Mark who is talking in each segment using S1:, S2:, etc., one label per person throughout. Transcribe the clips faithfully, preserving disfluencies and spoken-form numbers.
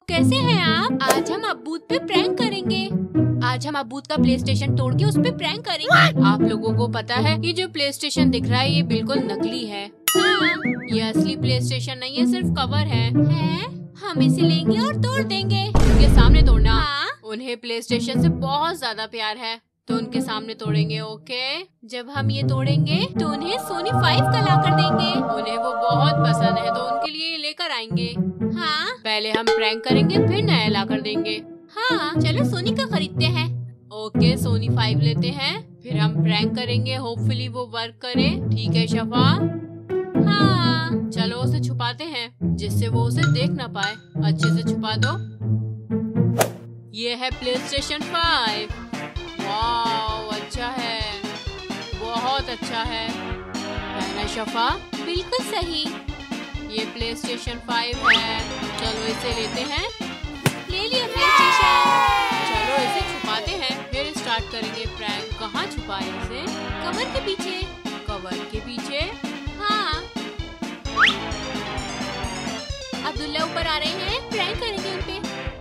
S1: कैसे हैं आप? आज हम अब्बूद पे प्रैंक करेंगे। आज हम अब्बूद का प्ले स्टेशन तोड़ के उस पे प्रैंक करेंगे। आप लोगों को पता है ये जो प्ले स्टेशन दिख रहा है ये बिल्कुल नकली है। हाँ, ये असली प्ले स्टेशन नहीं है, सिर्फ कवर है। है? हम इसे लेंगे और तोड़ देंगे। उनके सामने तोड़ना। हाँ? उन्हें प्ले स्टेशन से बहुत ज्यादा प्यार है तो उनके सामने तोड़ेंगे। ओके, जब हम ये तोड़ेंगे तो उन्हें सोनी फाइव का ला कर देंगे। उन्हें वो बहुत पसंद है तो उनके लिए लेकर आएंगे। हाँ, पहले हम प्रैंक करेंगे फिर नया ला कर देंगे। हाँ, चलो सोनी का खरीदते हैं। ओके, सोनी फाइव लेते हैं, फिर हम प्रैंक करेंगे। होपफुली वो वर्क करे। ठीक है शफा? हाँ, चलो उसे छुपाते हैं जिससे वो उसे देख ना पाए। अच्छे से छुपा दो। ये है प्ले स्टेशन फाइव। वाह, अच्छा है, बहुत अच्छा है। है ना शफा? बिल्कुल सही। ये प्ले स्टेशन फाइव है। चलो इसे लेते हैं। ले लिया प्ले स्टेशन। चलो इसे छुपाते हैं फिर स्टार्ट करेंगे प्रैंक। कहाँ छुपाए इसे? कवर के पीछे। कवर के पीछे? हाँ। अब्दुल्ला ऊपर आ रहे हैं, प्रैंक करेंगे उन पे।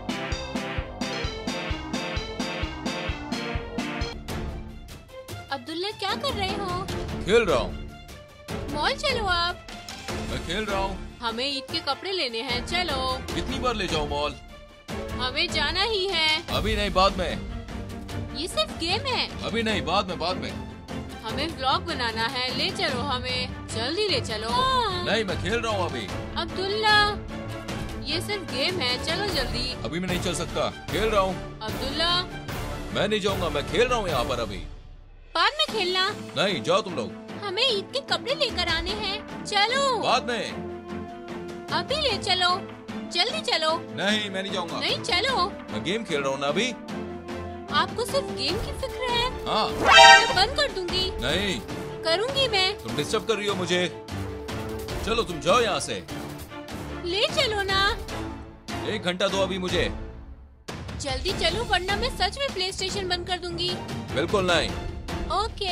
S1: अब्दुल्ला क्या कर रहे हो?
S2: खेल रहा हूँ।
S1: मॉल चलो आप।
S2: मैं खेल रहा हूँ।
S1: हमें ईद के कपड़े लेने हैं, चलो।
S2: कितनी बार ले जाऊँ मॉल?
S1: हमें जाना ही है।
S2: अभी नहीं, बाद में।
S1: ये सिर्फ गेम है।
S2: अभी नहीं, बाद में, बाद में।
S1: हमें व्लॉग बनाना है, ले चलो हमें, जल्दी ले चलो।
S2: नहीं, मैं खेल रहा हूँ अभी।
S1: अब्दुल्ला, ये सिर्फ गेम है, चलो जल्दी।
S2: अभी मैं नहीं चल सकता, खेल रहा हूँ।
S1: अब्दुल्ला,
S2: मैं नहीं जाऊँगा, मैं खेल रहा हूँ यहाँ पर अभी।
S1: बाद में खेलना।
S2: नहीं, जाओ तुम लोग।
S1: हमें ईद के कपड़े लेकर आने हैं, चलो।
S2: बाद में।
S1: अभी ले चलो, जल्दी चलो।
S2: नहीं, मैं नहीं जाऊँगा।
S1: नहीं, चलो।
S2: मैं गेम खेल रहा हूँ ना अभी।
S1: आपको सिर्फ गेम की फिक्र है?
S2: हाँ।
S1: मैं बंद कर दूंगी।
S2: नहीं,
S1: करूंगी मैं।
S2: तुम डिस्टर्ब कर रही हो मुझे। चलो तुम जाओ यहाँ से।
S1: ले चलो ना।
S2: एक घंटा दो अभी मुझे।
S1: जल्दी चलो वरना मैं सच में प्ले स्टेशन बंद कर दूंगी।
S2: बिल्कुल नहीं।
S1: ओके,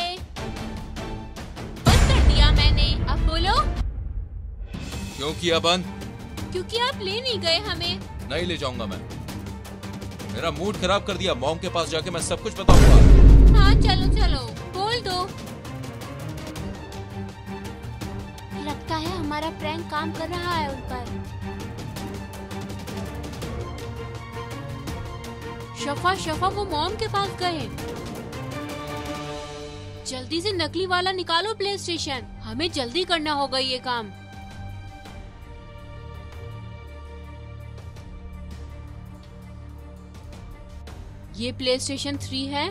S1: बंद कर दिया मैंने। अब बोलो।
S2: क्यों किया बंद?
S1: क्योंकि आप ले नहीं गए हमें।
S2: नहीं ले जाऊंगा मैं। मेरा मूड खराब कर दिया। मॉम के पास जाके मैं सब कुछ बताऊंगा।
S1: हाँ चलो चलो, बोल दो। लगता है हमारा प्रैंक काम कर रहा है उन पर। शफा शफा वो मॉम के पास गए। जल्दी से नकली वाला निकालो प्ले स्टेशन। हमें जल्दी करना होगा ये काम। ये प्ले स्टेशन थ्री है।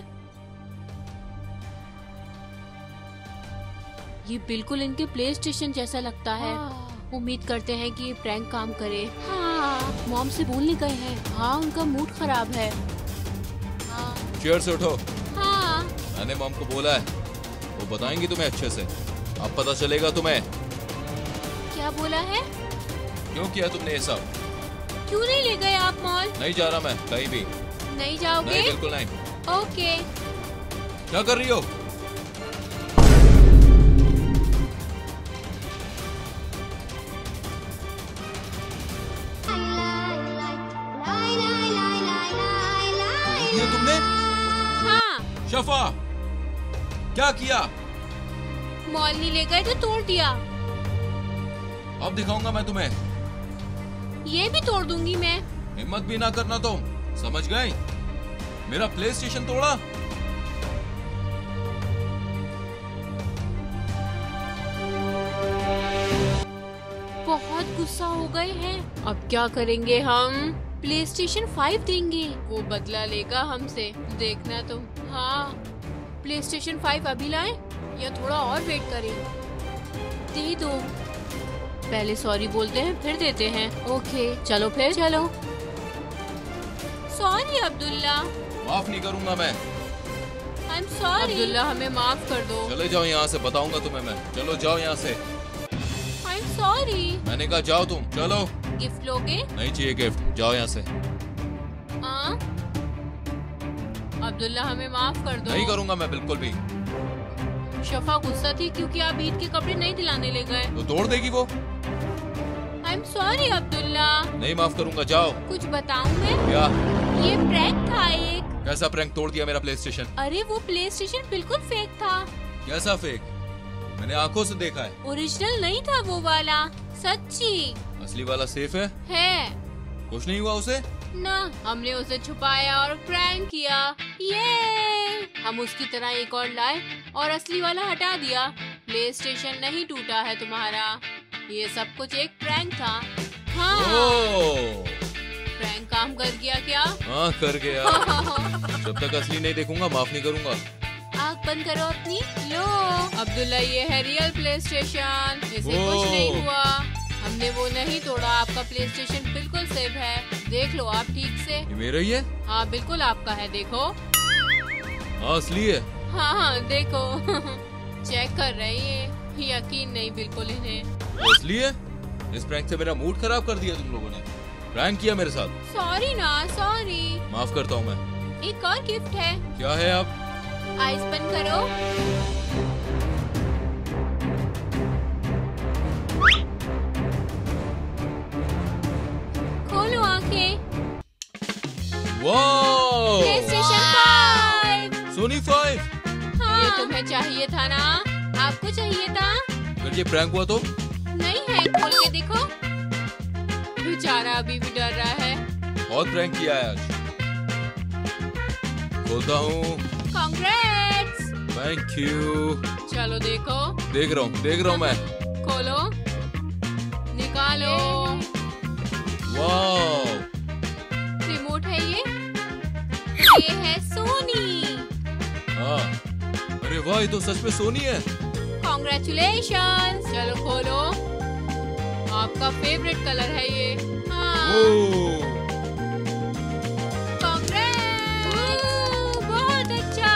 S1: ये बिल्कुल इनके प्ले स्टेशन जैसा लगता है। उम्मीद करते हैं कि ये प्रैंक काम करे। हाँ, मॉम से भूलने गए हैं। हाँ, उनका मूड खराब है। हाँ।
S2: चेयर से उठो।
S1: हाँ।
S2: मैंने मॉम को बोला है, वो बताएंगी तुम्हें अच्छे से। अब पता चलेगा तुम्हें।
S1: क्या बोला है?
S2: क्यों किया तुमने ये सब?
S1: क्यों नहीं ले गए आप मॉल?
S2: नहीं जा रहा मैं कहीं भी।
S1: नहीं जाओगे?
S2: नहीं, बिल्कुल नहीं।
S1: ओके।
S2: क्या कर रही हो? ये तुमने?
S1: हाँ।
S2: शफा, क्या किया?
S1: मॉल नहीं ले गए तो तोड़ दिया।
S2: अब दिखाऊंगा मैं तुम्हें।
S1: ये भी तोड़ दूंगी मैं।
S2: हिम्मत भी ना करना तुम, समझ गए? मेरा प्ले स्टेशन तोड़ा।
S1: बहुत गुस्सा हो गए हैं। अब क्या करेंगे हम? प्ले स्टेशन फाइव देंगे। वो बदला लेगा हमसे, देखना तुम। हाँ, प्ले स्टेशन फाइव अभी लाए या थोड़ा और वेट करें? दे दो। पहले सॉरी बोलते हैं फिर देते हैं। ओके, चलो फिर चलो। सॉरी अब्दुल्ला।
S2: माफ नहीं करूंगा मैं।
S1: आई एम सॉरी। अब्दुल्ला हमें माफ कर दो।
S2: चले जाओ यहाँ से, बताऊंगा तुम्हें मैं। चलो जाओ यहाँ से।
S1: I am sorry.
S2: मैंने कहा जाओ तुम, चलो।
S1: गिफ्ट लोगे?
S2: नहीं चाहिए गिफ्ट, जाओ यहाँ से।
S1: हाँ? अब्दुल्ला हमें माफ कर दो।
S2: नहीं करूंगा मैं बिल्कुल भी।
S1: शफा गुस्सा थी क्योंकि आप ईद के कपड़े नहीं दिलाने ले गए।
S2: तो तोड़ देगी वो।
S1: I am sorry Abdullah.
S2: नहीं माफ करूंगा, जाओ।
S1: कुछ बताऊं मैं?
S2: क्या?
S1: ये प्रैंक था एक।
S2: कैसा प्रैंक? तोड़ दिया मेरा प्ले स्टेशन।
S1: अरे वो प्ले स्टेशन बिल्कुल फेक था।
S2: कैसा फेक? मैंने आंखों से देखा है।
S1: ओरिजिनल नहीं था वो वाला, सच्ची।
S2: असली वाला सेफ है?
S1: है।
S2: कुछ नहीं हुआ उसे?
S1: ना, हमने उसे छुपाया और प्रैंक किया। ये हम उसकी तरह एक और लाए और असली वाला हटा दिया। प्ले स्टेशन नहीं टूटा है तुम्हारा, ये सब कुछ एक प्रैंक था। हाँ।
S2: ओह,
S1: प्रैंक काम कर गया क्या?
S2: हाँ कर गया। जब तक असली नहीं देखूंगा माफ नहीं करूंगा।
S1: आँख बंद करो अपनी। लो अब्दुल्ला, ये है रियल प्ले स्टेशन, इसे कुछ नहीं हुआ। हमने वो नहीं तोड़ा, आपका प्ले स्टेशन बिल्कुल सेफ है। देख लो आप ठीक से।
S2: ये मेरा ही है?
S1: हाँ बिल्कुल आपका है, देखो।
S2: हाँ असली है।
S1: हाँ हाँ देखो। चेक कर रहे हैं, यकीन नहीं बिल्कुल इन्हें।
S2: वो असली है? इस प्रैंक से मेरा मूड खराब कर दिया तुम लोगों ने। प्रैंक किया मेरे साथ।
S1: सॉरी ना, सॉरी।
S2: माफ करता हूँ मैं।
S1: एक और गिफ्ट है।
S2: क्या है आप?
S1: आइस बंद करो। खोलो आंखें।
S2: Wow!
S1: PlayStation five.
S2: Sony five.
S1: हाँ। ये तुम्हें चाहिए था ना? आपको चाहिए था?
S2: अगर ये प्रैंक हुआ तो?
S1: नहीं है, खोल के देखो। बेचारा अभी भी डर रहा है।
S2: बहुत प्रैंक किया है आज। खोलता हूँ।
S1: कांग्रेट्स।
S2: Thank you.
S1: चलो देखो।
S2: देख रहा हूँ, देख रहा हूँ मैं।
S1: खोलो, निकालो।
S2: वाओ!
S1: रिमोट है ये। ये है सोनी।
S2: हाँ। अरे वाह, ये तो सच में सोनी है।
S1: कॉन्ग्रेचुलेशंस। चलो खोलो, आपका फेवरेट कलर है ये। हाँ।
S2: ओह!
S1: कांग्रेट्स, बहुत अच्छा।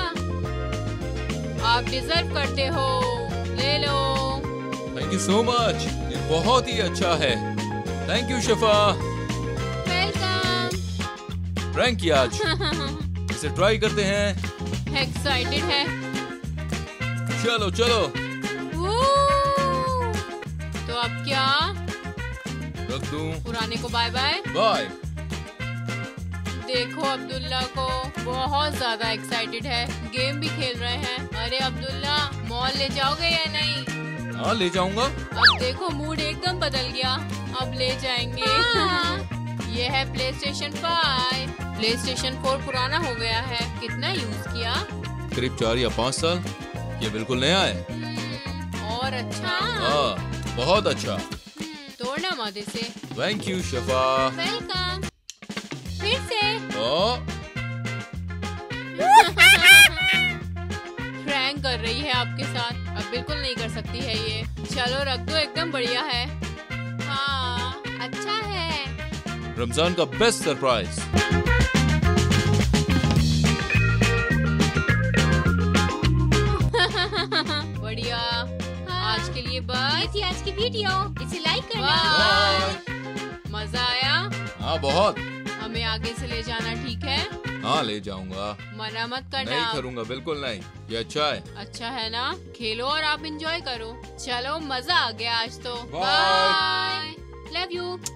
S1: आप डिजर्व करते हो, ले लो।
S2: थैंक यू सो मच, ये बहुत ही अच्छा है। Thank you Shifa.
S1: Welcome.
S2: Prank किया आज। इसे ट्राई करते हैं।
S1: एक्साइटेड है।
S2: चलो चलो।
S1: वो, तो अब क्या?
S2: रख दूं?
S1: पुराने को बाय बाय।
S2: बाय।
S1: देखो अब्दुल्ला को बहुत ज्यादा एक्साइटेड है, गेम भी खेल रहे हैं। अरे अब्दुल्ला, मॉल ले जाओगे या नहीं?
S2: हाँ ले जाऊंगा।
S1: अब देखो मूड एकदम बदल गया, अब ले जाएंगे। हाँ। ये है PlayStation five. PlayStation four पुराना हो गया है, कितना यूज किया?
S2: करीब चार या पाँच साल। ये बिल्कुल नया है।
S1: हम्म, और अच्छा।
S2: हाँ बहुत अच्छा।
S1: हम्म, तोड़ना मत इसे।
S2: Thank you Shifa.
S1: वेलकम। फिर से।
S2: ओ,
S1: प्रैंक कर रही है आपके साथ, अब बिल्कुल नहीं कर सकती है ये। चलो रख दो, एकदम बढ़िया है। हाँ अच्छा है।
S2: रमजान का बेस्ट सरप्राइज।
S1: बढ़िया। आज के लिए बस। ये थी आज की वीडियो, इसे लाइक करना।
S2: बाय।
S1: मजा आया?
S2: हाँ बहुत।
S1: हमें आगे से ले जाना, ठीक है?
S2: हाँ ले जाऊंगा।
S1: मना मत करना।
S2: नहीं करूँगा, बिल्कुल नहीं। ये अच्छा है।
S1: अच्छा है ना? खेलो और आप एंजॉय करो। चलो मजा आ गया आज तो।
S2: बाय।
S1: Love you.